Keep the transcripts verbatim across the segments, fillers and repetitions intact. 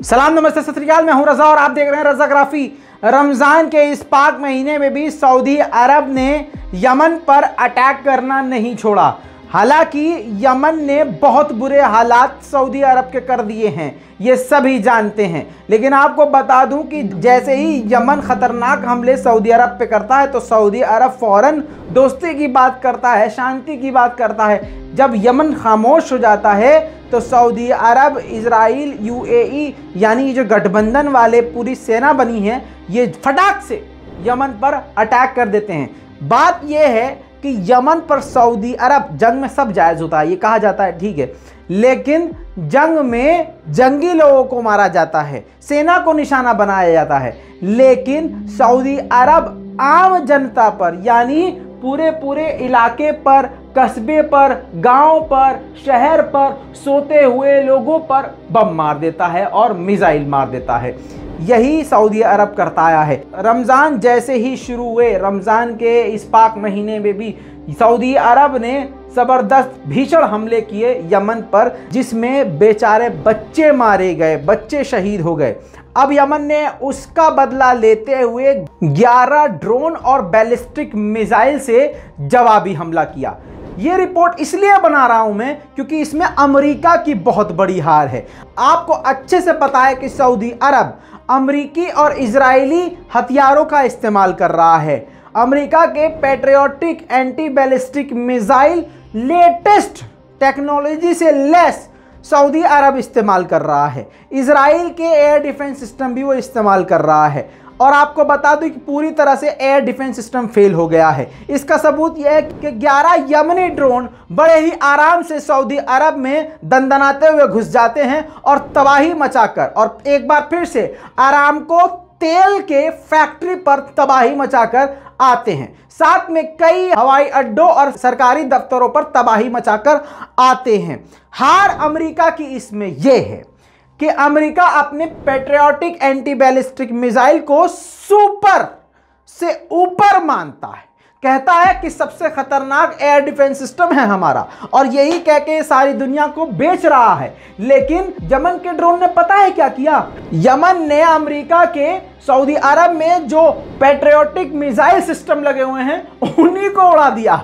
सलाम नमस्ते सत श्री अकाल, मैं हूं रजा और आप देख रहे हैं रजाग्राफी। रमज़ान के इस पाक महीने में भी सऊदी अरब ने यमन पर अटैक करना नहीं छोड़ा। हालांकि यमन ने बहुत बुरे हालात सऊदी अरब के कर दिए हैं, ये सभी जानते हैं। लेकिन आपको बता दूं कि जैसे ही यमन ख़तरनाक हमले सऊदी अरब पे करता है तो सऊदी अरब फ़ौरन दोस्ती की बात करता है, शांति की बात करता है। जब यमन खामोश हो जाता है तो सऊदी अरब, इजराइल, यूएई यानी जो गठबंधन वाले पूरी सेना बनी है, ये फटाक से यमन पर अटैक कर देते हैं। बात यह है कि यमन पर सऊदी अरब, जंग में सब जायज़ होता है, ये कहा जाता है, ठीक है, लेकिन जंग में जंगी लोगों को मारा जाता है, सेना को निशाना बनाया जाता है। लेकिन सऊदी अरब आम जनता पर यानी पूरे पूरे इलाके पर, कस्बे पर, गांव पर, शहर पर सोते हुए लोगों पर बम मार देता है और मिसाइल मार देता है। यही सऊदी अरब करता आया है। रमज़ान जैसे ही शुरू हुए, रमज़ान के इस पाक महीने में भी सऊदी अरब ने ज़बरदस्त भीषण हमले किए यमन पर, जिसमें बेचारे बच्चे मारे गए, बच्चे शहीद हो गए। अब यमन ने उसका बदला लेते हुए ग्यारह ड्रोन और बैलिस्टिक मिसाइल से जवाबी हमला किया। ये रिपोर्ट इसलिए बना रहा हूं मैं क्योंकि इसमें अमेरिका की बहुत बड़ी हार है। आपको अच्छे से पता है कि सऊदी अरब अमेरिकी और इजरायली हथियारों का इस्तेमाल कर रहा है। अमेरिका के patriotic anti ballistic missile latest technology से लेस सऊदी अरब इस्तेमाल कर रहा है। इजराइल के एयर डिफेंस सिस्टम भी वो इस्तेमाल कर रहा है। और आपको बता दूं कि पूरी तरह से एयर डिफेंस सिस्टम फेल हो गया है। इसका सबूत यह है कि ग्यारह यमनी ड्रोन बड़े ही आराम से सऊदी अरब में दंदनाते हुए घुस जाते हैं और तबाही मचाकर, और एक बार फिर से आरामको तेल के फैक्ट्री पर तबाही मचाकर आते हैं। साथ में कई हवाई अड्डों और सरकारी दफ्तरों पर तबाही मचाकर आते हैं। हार अमेरिका की इसमें यह है कि अमेरिका अपने पैट्रियोटिक एंटी बैलिस्टिक मिसाइल को सुपर से ऊपर मानता है, कहता है कि सबसे खतरनाक एयर डिफेंस सिस्टम है हमारा, और यही कह के सारी दुनिया को बेच रहा है। लेकिन यमन के ड्रोन ने पता है क्या किया? यमन ने अमेरिका के सऊदी अरब में जो पैट्रियोटिक मिसाइल सिस्टम लगे हुए हैं उन्हीं को उड़ा दिया।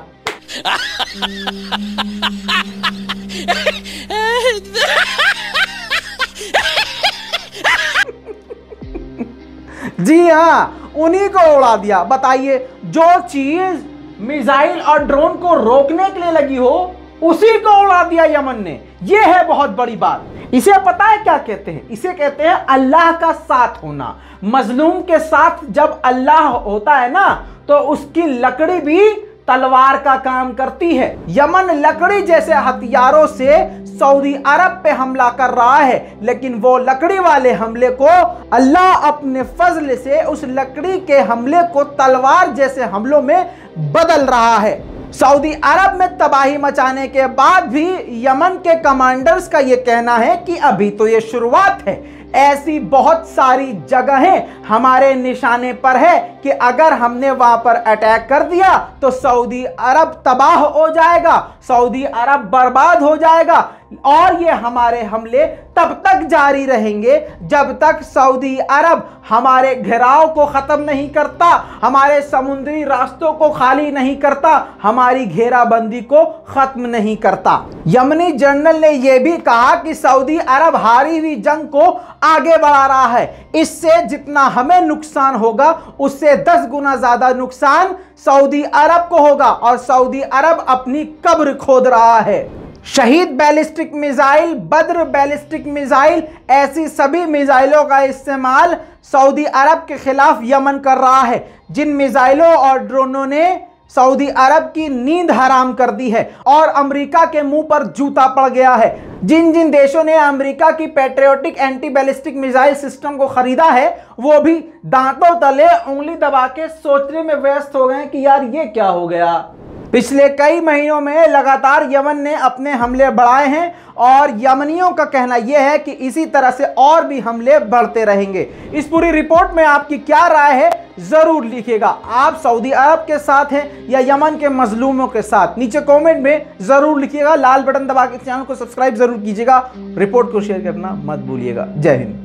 जी हाँ, उन्हीं को उड़ा दिया। बताइए, जो चीज मिसाइल और ड्रोन को रोकने के लिए लगी हो उसी को उड़ा दिया यमन ने। यह है बहुत बड़ी बात। इसे पता है क्या कहते हैं? इसे कहते हैं अल्लाह का साथ होना। मजलूम के साथ जब अल्लाह होता है ना, तो उसकी लकड़ी भी तलवार का काम करती है। यमन लकड़ी जैसे हथियारों से सऊदी अरब पे हमला कर रहा है, लेकिन वो लकड़ी वाले हमले को अल्लाह अपने फजल से उस लकड़ी के हमले को तलवार जैसे हमलों में बदल रहा है। सऊदी अरब में तबाही मचाने के बाद भी यमन के कमांडर्स का यह कहना है कि अभी तो ये शुरुआत है। ऐसी बहुत सारी जगहें हमारे निशाने पर है कि अगर हमने वहां पर अटैक कर दिया तो सऊदी अरब तबाह हो जाएगा, सऊदी अरब बर्बाद हो जाएगा। और ये हमारे हमले तब तक जारी रहेंगे जब तक सऊदी अरब हमारे घेराव को खत्म नहीं करता, हमारे समुद्री रास्तों को खाली नहीं करता, हमारी घेराबंदी को खत्म नहीं करता। यमनी जनरल ने यह भी कहा कि सऊदी अरब हारी हुई जंग को आगे बढ़ा रहा है। इससे जितना हमें नुकसान होगा उससे दस गुना ज्यादा नुकसान सऊदी अरब को होगा, और सऊदी अरब अपनी कब्र खोद रहा है। शहीद ballistic missile, Badr ballistic missile, ऐसी सभी मिसाइलों का इस्तेमाल सऊदी अरब के खिलाफ यमन कर रहा है, जिन मिसाइलों और ड्रोनों ने सऊदी अरब की नींद हराम कर दी है और अमेरिका के मुंह पर जूता पड़ गया है। जिन जिन देशों ने अमेरिका की patriotic anti ballistic missile system को खरीदा है, वो भी दांतों तले उंगली दबा के सोचने में व्यस्त हो गए कि यार ये क्या हो गया। पिछले कई महीनों में लगातार यमन ने अपने हमले बढ़ाए हैं, और यमनियों का कहना यह है कि इसी तरह से और भी हमले बढ़ते रहेंगे। इस पूरी रिपोर्ट में आपकी क्या राय है जरूर लिखिएगा। आप सऊदी अरब के साथ हैं या यमन के मजलूमों के साथ? नीचे कमेंट में जरूर लिखिएगा। लाल बटन दबा के चैनल को सब्सक्राइब जरूर कीजिएगा। रिपोर्ट को शेयर करना मत भूलिएगा। जय हिंद।